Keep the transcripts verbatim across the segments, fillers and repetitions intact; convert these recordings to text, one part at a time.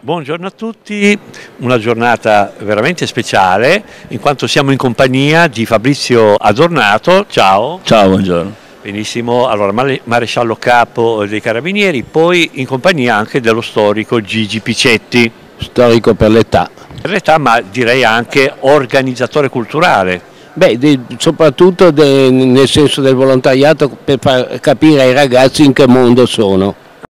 Buongiorno a tutti, una giornata veramente speciale in quanto siamo in compagnia di Fabrizio Adornato. Ciao. Ciao, buongiorno. Benissimo, allora maresciallo capo dei Carabinieri, poi in compagnia anche dello storico Gigi Picetti. Storico per l'età. Per l'età, ma direi anche organizzatore culturale. Beh, di, soprattutto de, nel senso del volontariato, per far capire ai ragazzi in che mondo sono.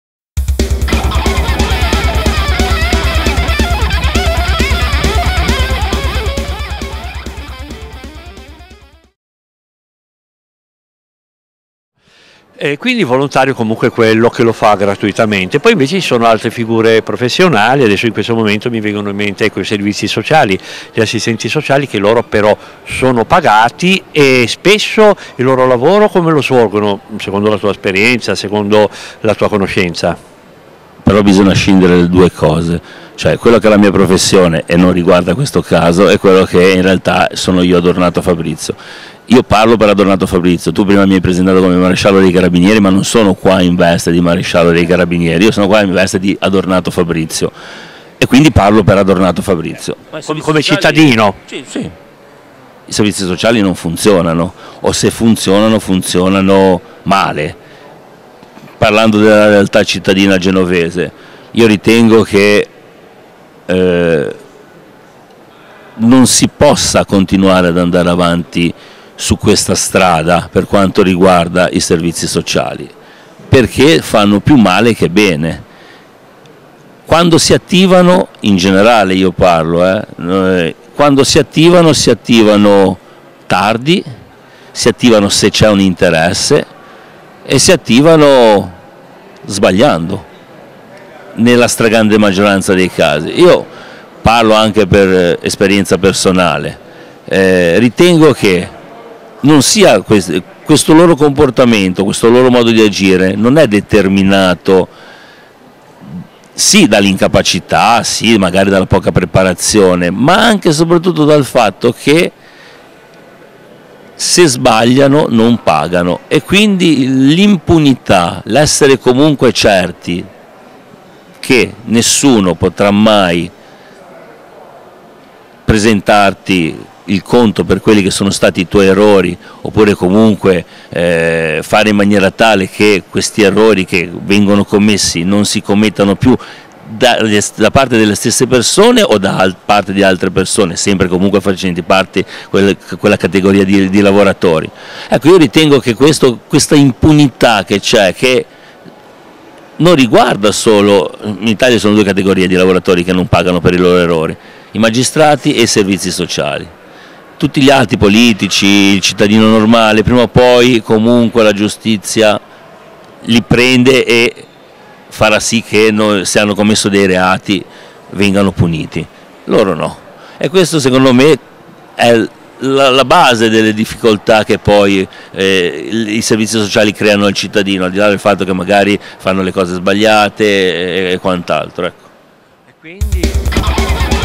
E quindi volontario comunque quello che lo fa gratuitamente. Poi invece ci sono altre figure professionali, adesso in questo momento mi vengono in mente ecco, i servizi sociali, gli assistenti sociali, che loro però sono pagati, e spesso il loro lavoro come lo svolgono, secondo la tua esperienza, secondo la tua conoscenza? Però bisogna scindere le due cose, cioè quello che è la mia professione e non riguarda questo caso è quello che in realtà sono io, Adornato Fabrizio. Io parlo per Adornato Fabrizio, tu prima mi hai presentato come maresciallo dei Carabinieri, ma non sono qua in veste di maresciallo dei Carabinieri, io sono qua in veste di Adornato Fabrizio e quindi parlo per Adornato Fabrizio. Come, come cittadino? Sì, sì. I servizi sociali non funzionano, o se funzionano, funzionano male. Parlando della realtà cittadina genovese, io ritengo che eh, non si possa continuare ad andare avanti su questa strada per quanto riguarda i servizi sociali, perché fanno più male che bene. Quando si attivano, in generale io parlo, eh, quando si attivano si attivano tardi, si attivano se c'è un interesse e si attivano sbagliando nella stragrande maggioranza dei casi. Io parlo anche per esperienza personale, eh, ritengo che non sia questo, questo loro comportamento, questo loro modo di agire non è determinato sì dall'incapacità, sì magari dalla poca preparazione, ma anche e soprattutto dal fatto che se sbagliano non pagano, e quindi l'impunità, l'essere comunque certi che nessuno potrà mai presentarti il conto per quelli che sono stati i tuoi errori, oppure comunque eh, fare in maniera tale che questi errori che vengono commessi non si commettano più da, da parte delle stesse persone o da parte di altre persone, sempre comunque facenti parte quella, quella categoria di, di lavoratori. Ecco, io ritengo che questo, questa impunità che c'è, che non riguarda solo, in Italia sono due categorie di lavoratori che non pagano per i loro errori, i magistrati e i servizi sociali. Tutti gli altri politici, il cittadino normale, prima o poi comunque la giustizia li prende e farà sì che no, se hanno commesso dei reati vengano puniti. Loro no. E questo secondo me è la, la base delle difficoltà che poi eh, i servizi sociali creano al cittadino, al di là del fatto che magari fanno le cose sbagliate e, e quant'altro. Ecco. E quindi...